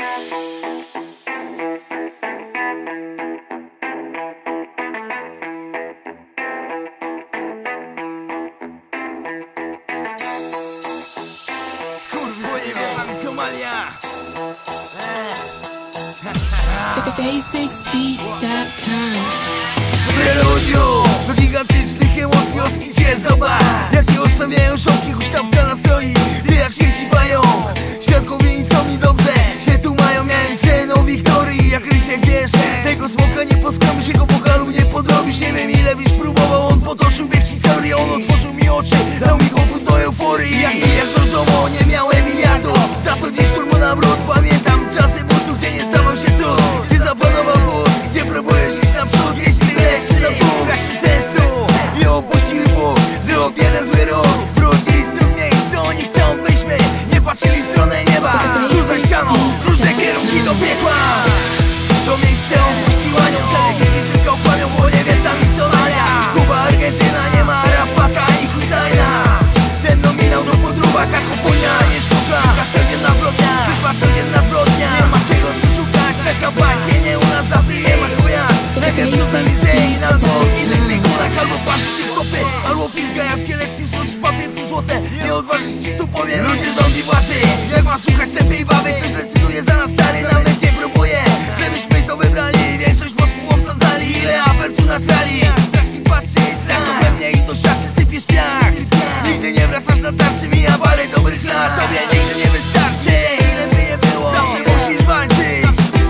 Basicsbeats.com. Preludium do gigantycznych emocji, oskicie zobacz jakie ustawiają szopki, huśtawka nastroi. Wie jak sieci pająk, świadkowie są mi dobrze się tu mają. Miałem cenę Wiktorii, jak Rysiek wiesz. Tego smoka nie poskromisz, jego wokalu nie podrobisz. Nie wiem ile byś próbował, on potoczył bieg historii. On otworzył mi oczy, dał mi powód do euforii. Jak rozdomo, nie miałem miliardów, za to dziś turbo na brud. Pamiętam czasy butu, gdzie nie stawał się cud, gdzie zapanował Bóg, gdzie próbujesz iść naprzód. Jeśli leci za Bóg, braki sensu i opuścił Bóg. Zrób jeden zły ruch, wrócili z tym miejscu. Oni chcą byśmy nie patrzyli w stronę nieba. Tu za ścianą, różne kierunki do piekła. To miejsce opuściła nią, w telewizji tylko kłamią, bo nie wie tam i Somalia, Kuba, Argentyna, nie ma Arafata ani Husajna. Ten nominał do podróba, kakofonia, nie sztuka. Chyba codzienna zbrodnia, chyba codzienna zbrodnia. Nie ma czego tu szukać, na kabacie, nie u nas Azji, nie ma chuja. Najpierw tu zaliczeń, albo w innych biegunach, albo patrzysz ci stopy, albo pizga jak w kieleckim sposób papier tu złote. Nie odważysz ci tu powiem, ludzie rządzi władzy. Jak ma słuchać tępej baby, ktoś decyduje za nas stary, nawet nie próbuje, żebyśmy to wybrali. Większość posłów wsadzali, ile afer tu nasrali. Strach się patrzy, strach to we mnie i do siatrzy sypiesz piach. Nigdy nie wracasz na tarczy, mija parę dobrych lat. Tobie nigdy nie wystarczy, ile by nie było, zawsze musisz walczyć.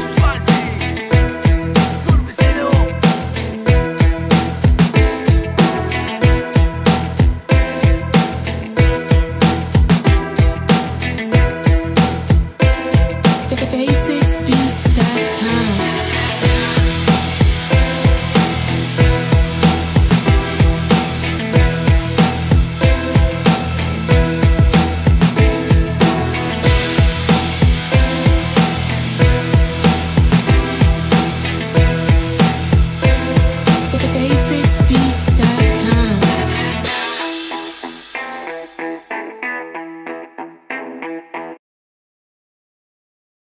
Skurwysynu. Basics